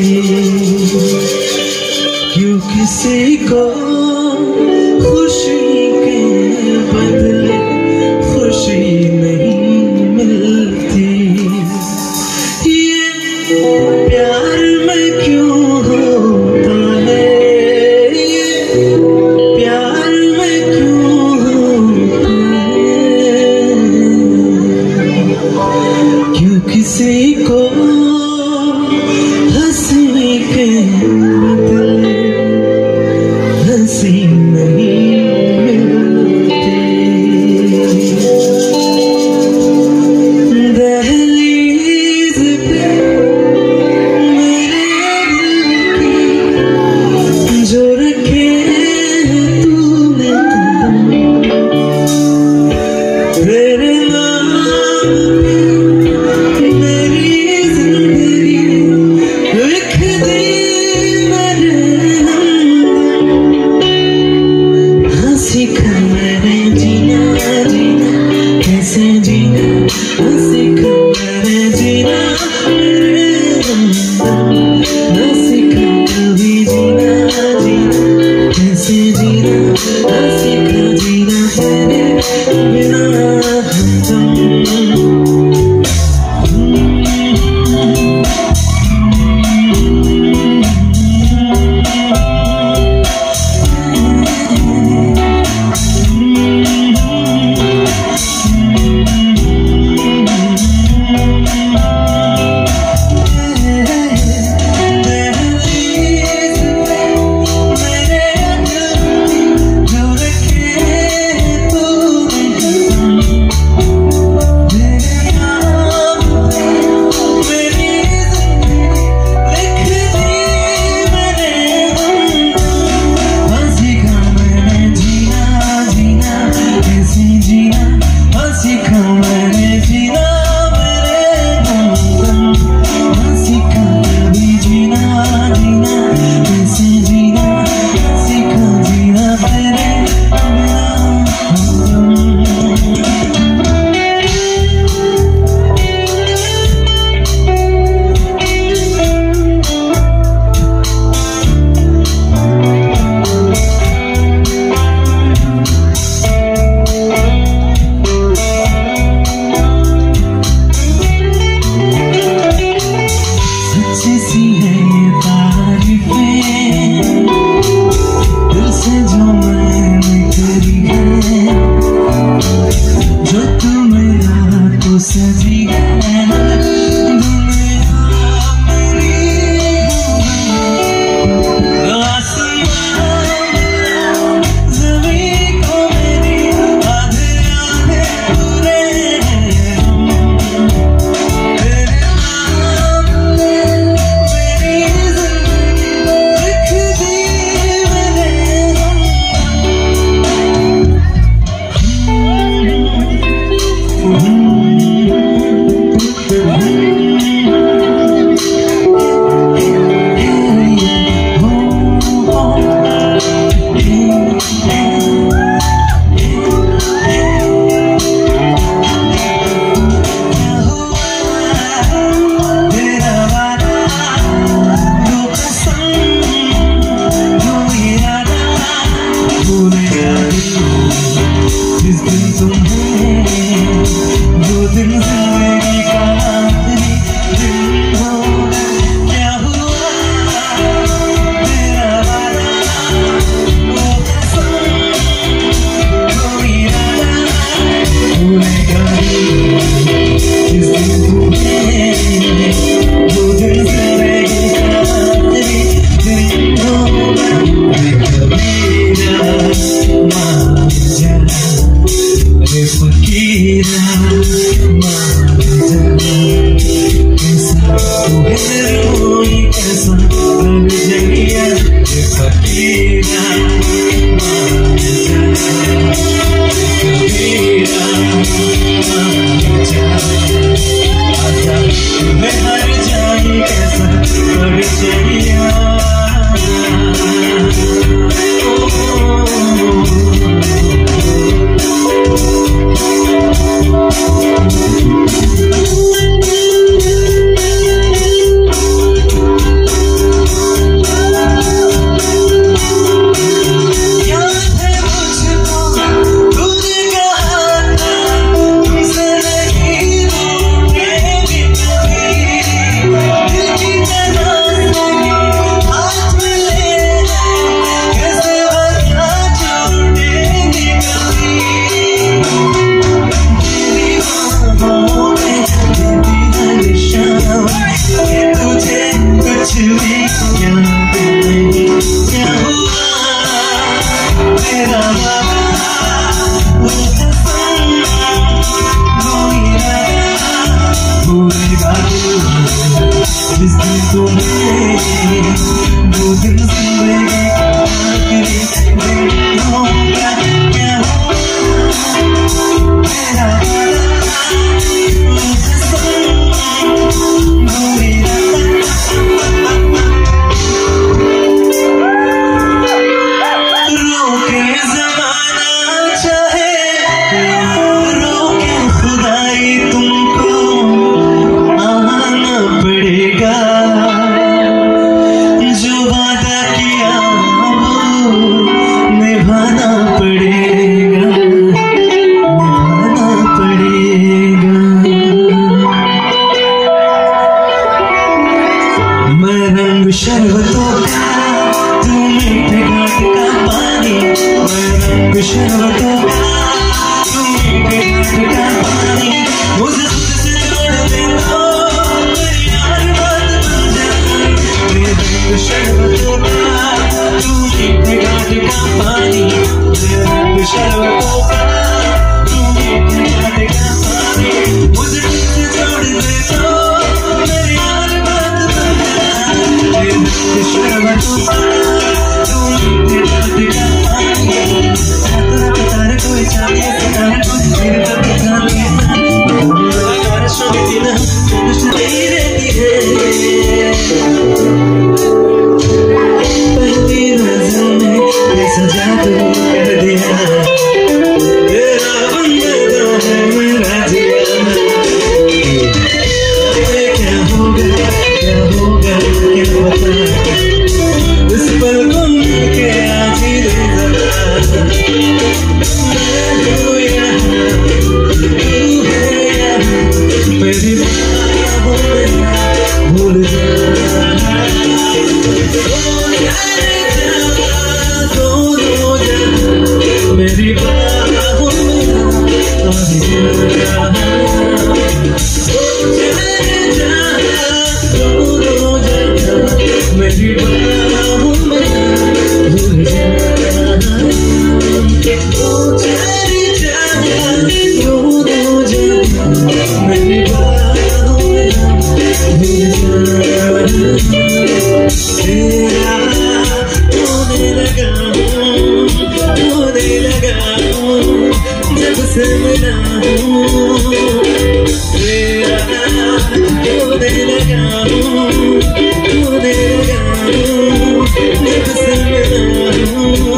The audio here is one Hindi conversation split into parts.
क्यों किसी को खुशी के बदले खुशी नहीं मिलती। ये प्यार में क्यों होता है, ये प्यार में क्यों होता है। क्यों किसी को हंसी के बदले हंसी नहीं मिलती। भी याद नहीं क्या हुआ मेरा भूलेगा जिस दिन तुम्हें वो दिन जिंदगी आखिरी दिन होगा क्या मेरा रोके जमाना चाहे रोके खुदाई तुमको आना पड़ेगा जो वादा किया वो निभाना पड़ेगा निभाना पड़ेगा। मैं रंग शरबतों का तू मीठे घाट का पानी मैं रंग शरबतों का तू मीठे घाट का पानी मुझे खुद से जोड़ दे दो मेरी यार बात बन जाए मैं रंग शरबतों का तू मीठे घाट का पानी मैं रंग शरबतों का तू मीठे घाट का पानी मुझे खुद से जोड़ दे दो मेरी यार बात बन जाए मैं रंग शरबतों का तू मीठे घाट का पानी तारे कोई चाहिए तारे कोई मेरे तक जाने लगातार सुनती ना सुनती रहती है पहली नजर में ये सजा तो कर दिया तेरा बंदा है मेरा जिया क्या होगा क्या पता इस पल को मिलके आज ही मेरी भूल जा मेरी बाहों में मेरी बाहों में भूल जा मेरी बाहों में तेरा होने लगा जब से मिला हूँ तेरा होने लगा जब से मिला हूँ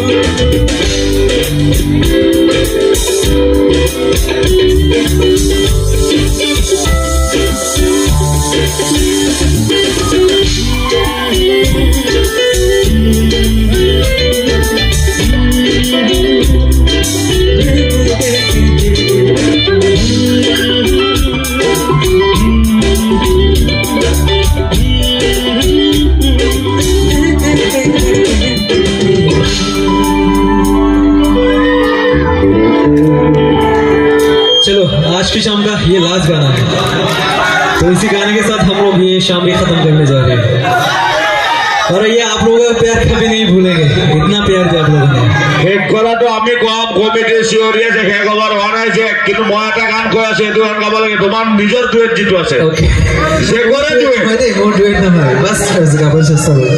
चलो आज की शाम का ये लास्ट गाना है, तो इसी गाने के साथ हम लोग ये शाम भी खत्म करने जा रहे हैं। और ये आप लोगों का प्यार कभी नहीं भूलेंगे, इतना प्यार दिया आप लोगों ने। एक कला तो आमी कम कमिटी सिओरी আছে শেষ হবার হোৱা নাই যে, কিন্তু মই এটা গান কৈ আছো এইটো গান গাব লাগে তোমাৰ নিজৰ ডুৱেট যিটো আছে ওকে সে কৰে ডুৱেট হয় দেই, মোৰ ডুৱেট নহয়, বাস গাবৰ চেষ্টা কৰোঁ।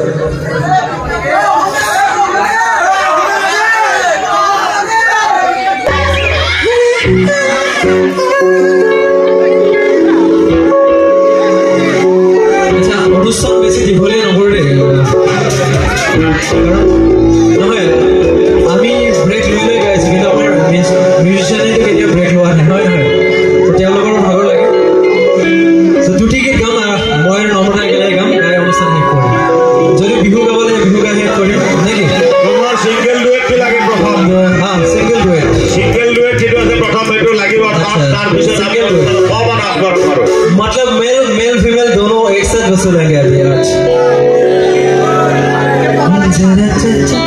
আচ্ছা অনুষ্ঠান বেছি দীঘলীয়া নকৰোঁ দেই, নহয় আমি ব্ৰেক লৈ লৈ গাইছোঁ, কিন্তু আমাৰ মিউজিচিয়ানেতো কেতিয়া ব্ৰেক লোৱা নাই, হয় নহয়? তেওঁলোকৰ ভাগৰ লাগে, দুটি গীত গাম, মই নমতা একেলগে গাম, গাই অনুষ্ঠান শেষ কৰিম। যদি বিহু গাব লাগে বিহু গাই শেষ কৰিম নেকি? তোমাৰ সিঙ্গেল ডুৱেটটো লাগে প্ৰথম। হা সিঙ্গেল ডুৱেট যিটো আছে প্ৰথম এইটো লাগিব, তাৰ পিছত আমি অবান আকবৰ কৰো। मतलब मेल फीमेल दोनों एक साथ वसूलेंगे अभी आज।